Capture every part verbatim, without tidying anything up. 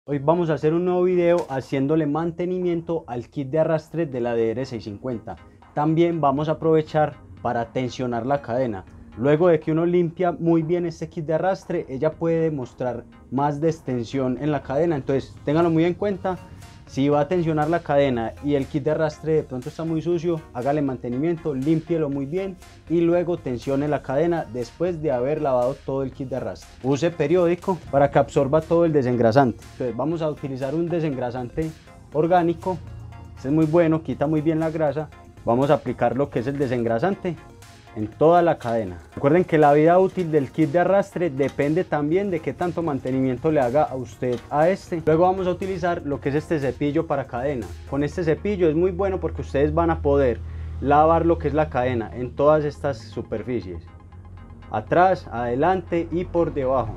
Hoy vamos a hacer un nuevo video haciéndole mantenimiento al kit de arrastre de la D R seiscientos cincuenta. También vamos a aprovechar para tensionar la cadena. Luego de que uno limpia muy bien este kit de arrastre, ella puede mostrar más destensión en la cadena. Entonces ténganlo muy en cuenta. Si va a tensionar la cadena y el kit de arrastre de pronto está muy sucio, hágale mantenimiento, límpielo muy bien y luego tensione la cadena después de haber lavado todo el kit de arrastre. Use periódico para que absorba todo el desengrasante. Entonces vamos a utilizar un desengrasante orgánico. Este es muy bueno, quita muy bien la grasa. Vamos a aplicar lo que es el desengrasante en toda la cadena. Recuerden que la vida útil del kit de arrastre depende también de qué tanto mantenimiento le haga a usted a este. Luego vamos a utilizar lo que es este cepillo para cadena. Con este cepillo es muy bueno porque ustedes van a poder lavar lo que es la cadena en todas estas superficies, atrás, adelante y por debajo.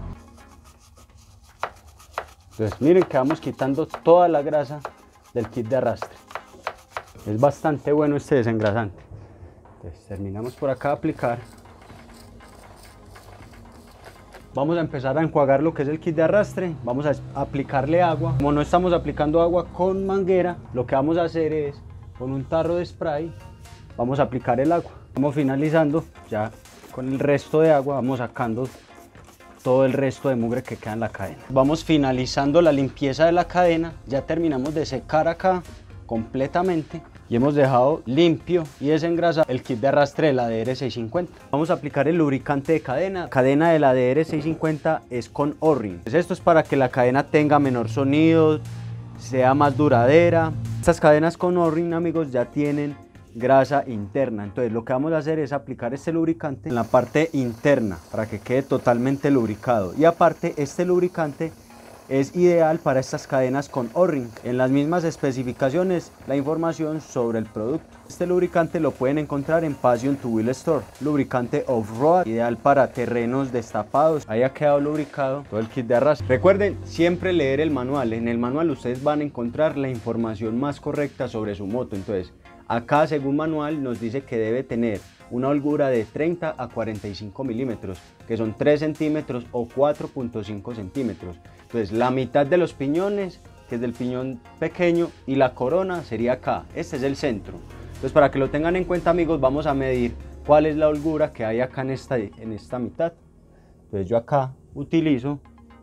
Entonces miren que vamos quitando toda la grasa del kit de arrastre. Es bastante bueno este desengrasante. Entonces, terminamos por acá de aplicar. Vamos a empezar a enjuagar lo que es el kit de arrastre. Vamos a aplicarle agua. Como no estamos aplicando agua con manguera, lo que vamos a hacer es, con un tarro de spray, vamos a aplicar el agua. Vamos finalizando ya con el resto de agua, vamos sacando todo el resto de mugre que queda en la cadena. Vamos finalizando la limpieza de la cadena. Ya terminamos de secar acá completamente y hemos dejado limpio y desengrasado el kit de arrastre de la D R seiscientos cincuenta. Vamos a aplicar el lubricante de cadena. La cadena de la D R seiscientos cincuenta es con O-ring. Esto es para que la cadena tenga menor sonido, sea más duradera. Estas cadenas con O-ring, amigos, ya tienen grasa interna. Entonces lo que vamos a hacer es aplicar este lubricante en la parte interna para que quede totalmente lubricado. Y aparte, este lubricante es ideal para estas cadenas con O-ring. En las mismas especificaciones la información sobre el producto. Este lubricante lo pueden encontrar en Passion to Wheel Store. Lubricante off-road, ideal para terrenos destapados. Ahí ha quedado lubricado todo el kit de arrastre. Recuerden siempre leer el manual. En el manual ustedes van a encontrar la información más correcta sobre su moto. Entonces acá, según manual, nos dice que debe tener una holgura de treinta a cuarenta y cinco milímetros, que son tres centímetros o cuatro punto cinco centímetros. Entonces la mitad de los piñones, que es del piñón pequeño, y la corona sería acá. Este es el centro. Entonces, para que lo tengan en cuenta, amigos, vamos a medir cuál es la holgura que hay acá en esta, en esta mitad. Entonces yo acá utilizo,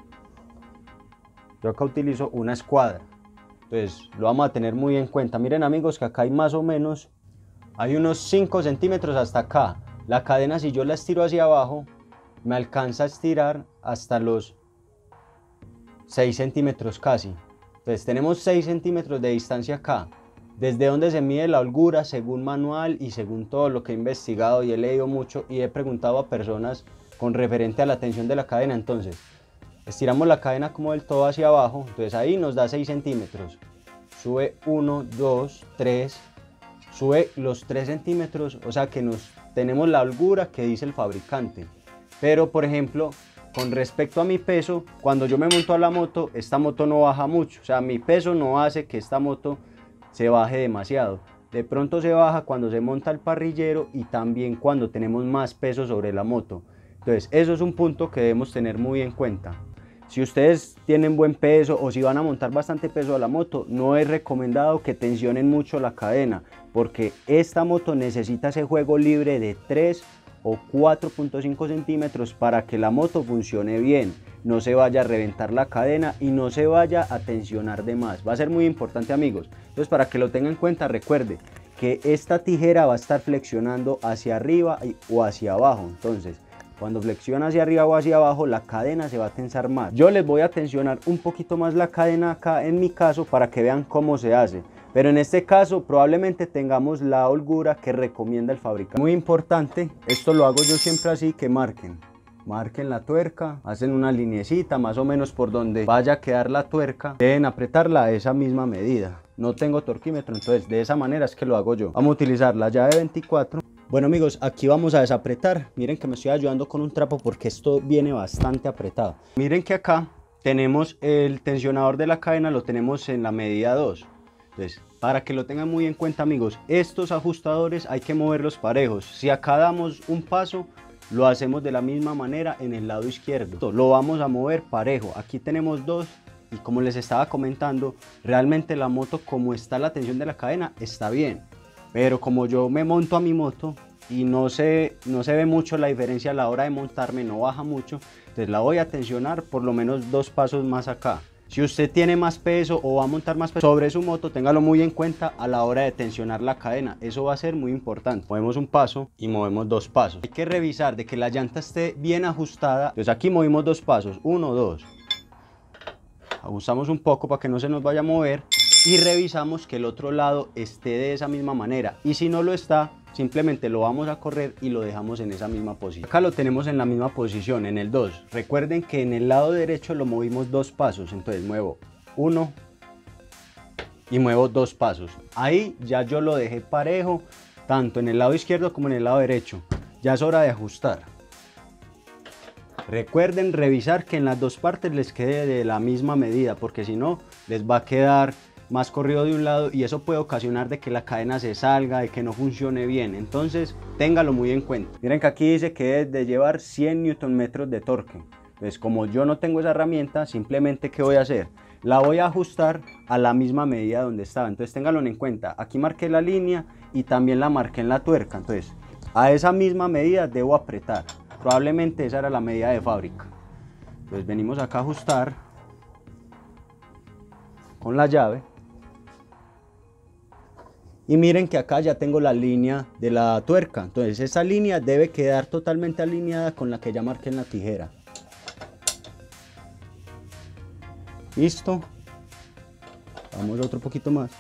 yo acá utilizo una escuadra. Entonces lo vamos a tener muy en cuenta. Miren, amigos, que acá hay más o menos, hay unos cinco centímetros hasta acá. La cadena, si yo la estiro hacia abajo, me alcanza a estirar hasta los seis centímetros casi. Entonces tenemos seis centímetros de distancia acá. Desde donde se mide la holgura, según manual y según todo lo que he investigado y he leído mucho y he preguntado a personas con referente a la tensión de la cadena. Entonces estiramos la cadena como del todo hacia abajo. Entonces ahí nos da seis centímetros. Sube uno, dos, tres. Sube los tres centímetros, o sea que nos tenemos la holgura que dice el fabricante. Pero por ejemplo, con respecto a mi peso, cuando yo me monto a la moto, esta moto no baja mucho. O sea, mi peso no hace que esta moto se baje demasiado. De pronto se baja cuando se monta el parrillero y también cuando tenemos más peso sobre la moto. Entonces eso es un punto que debemos tener muy en cuenta. Si ustedes tienen buen peso o si van a montar bastante peso a la moto, no es recomendado que tensionen mucho la cadena, porque esta moto necesita ese juego libre de tres o cuatro punto cinco centímetros para que la moto funcione bien, no se vaya a reventar la cadena y no se vaya a tensionar de más. Va a ser muy importante, amigos. Entonces, para que lo tengan en cuenta, recuerde que esta tijera va a estar flexionando hacia arriba o hacia abajo. Entonces, cuando flexiona hacia arriba o hacia abajo, la cadena se va a tensar más. Yo les voy a tensionar un poquito más la cadena acá en mi caso para que vean cómo se hace. Pero en este caso probablemente tengamos la holgura que recomienda el fabricante. Muy importante, esto lo hago yo siempre así, que marquen. Marquen la tuerca, hacen una linecita más o menos por donde vaya a quedar la tuerca. Deben apretarla a esa misma medida. No tengo torquímetro, entonces de esa manera es que lo hago yo. Vamos a utilizar la llave veinticuatro. Bueno, amigos, aquí vamos a desapretar. Miren que me estoy ayudando con un trapo porque esto viene bastante apretado. Miren que acá tenemos el tensionador de la cadena, lo tenemos en la medida dos. Entonces, para que lo tengan muy en cuenta, amigos, estos ajustadores hay que moverlos parejos. Si acá damos un paso, lo hacemos de la misma manera en el lado izquierdo. Lo vamos a mover parejo. Aquí tenemos dos y como les estaba comentando, realmente la moto, como está la tensión de la cadena, está bien. Pero como yo me monto a mi moto y no se, no se ve mucho la diferencia a la hora de montarme, no baja mucho, entonces la voy a tensionar por lo menos dos pasos más acá. Si usted tiene más peso o va a montar más peso sobre su moto, téngalo muy en cuenta a la hora de tensionar la cadena. Eso va a ser muy importante. Movemos un paso y movemos dos pasos. Hay que revisar de que la llanta esté bien ajustada. Entonces aquí movimos dos pasos, uno, dos. Ajustamos un poco para que no se nos vaya a mover y revisamos que el otro lado esté de esa misma manera. Y si no lo está, simplemente lo vamos a correr y lo dejamos en esa misma posición. Acá lo tenemos en la misma posición, en el dos. Recuerden que en el lado derecho lo movimos dos pasos, entonces muevo uno y muevo dos pasos. Ahí ya yo lo dejé parejo, tanto en el lado izquierdo como en el lado derecho. Ya es hora de ajustar. Recuerden revisar que en las dos partes les quede de la misma medida, porque si no les va a quedar más corrido de un lado y eso puede ocasionar de que la cadena se salga, de que no funcione bien. Entonces téngalo muy en cuenta. Miren que aquí dice que debe de llevar cien newton metros de torque. Entonces, como yo no tengo esa herramienta, simplemente ¿qué voy a hacer? La voy a ajustar a la misma medida donde estaba. Entonces ténganlo en cuenta. Aquí marqué la línea y también la marqué en la tuerca. Entonces a esa misma medida debo apretar. Probablemente esa era la medida de fábrica. Entonces venimos acá a ajustar con la llave. Y miren que acá ya tengo la línea de la tuerca. Entonces esa línea debe quedar totalmente alineada con la que ya marqué en la tijera. Listo. Vamos otro poquito más.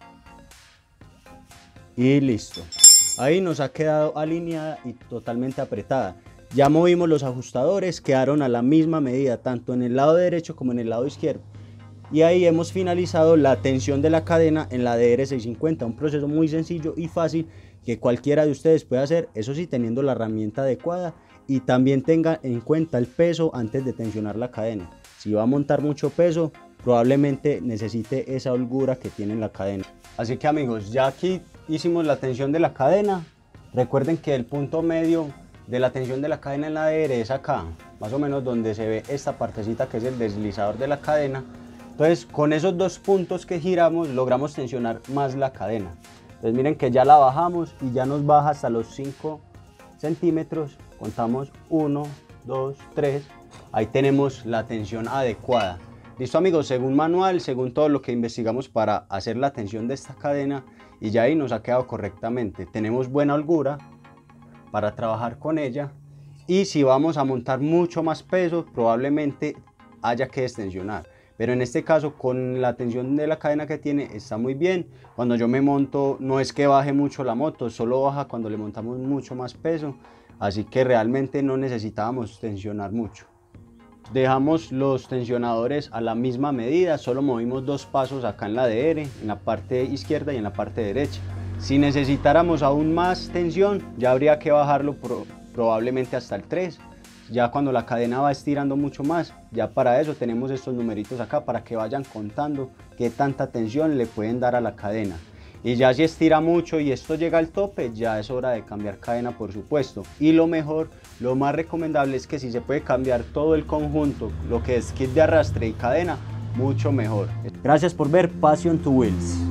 Y listo. Ahí nos ha quedado alineada y totalmente apretada. Ya movimos los ajustadores, quedaron a la misma medida, tanto en el lado derecho como en el lado izquierdo. Y ahí hemos finalizado la tensión de la cadena en la D R seiscientos cincuenta, un proceso muy sencillo y fácil que cualquiera de ustedes puede hacer, eso sí teniendo la herramienta adecuada y también tenga en cuenta el peso antes de tensionar la cadena. Si va a montar mucho peso, probablemente necesite esa holgura que tiene en la cadena. Así que amigos, ya aquí hicimos la tensión de la cadena. Recuerden que el punto medio de la tensión de la cadena en la D R es acá, más o menos donde se ve esta partecita que es el deslizador de la cadena. Entonces con esos dos puntos que giramos logramos tensionar más la cadena. Entonces miren que ya la bajamos y ya nos baja hasta los cinco centímetros. Contamos uno, dos, tres. Ahí tenemos la tensión adecuada. Listo amigos, según manual, según todo lo que investigamos para hacer la tensión de esta cadena, y ya ahí nos ha quedado correctamente. Tenemos buena holgura para trabajar con ella, y si vamos a montar mucho más peso probablemente haya que destensionar, pero en este caso con la tensión de la cadena que tiene está muy bien. Cuando yo me monto no es que baje mucho la moto, solo baja cuando le montamos mucho más peso, así que realmente no necesitábamos tensionar mucho. Dejamos los tensionadores a la misma medida, solo movimos dos pasos acá en la D R, en la parte izquierda y en la parte derecha. Si necesitáramos aún más tensión, ya habría que bajarlo pro, probablemente hasta el tres. Ya cuando la cadena va estirando mucho más, ya para eso tenemos estos numeritos acá para que vayan contando qué tanta tensión le pueden dar a la cadena. Y ya si estira mucho y esto llega al tope, ya es hora de cambiar cadena, por supuesto. Y lo mejor, lo más recomendable es que si se puede cambiar todo el conjunto, lo que es kit de arrastre y cadena, mucho mejor. Gracias por ver Passion to Wheels.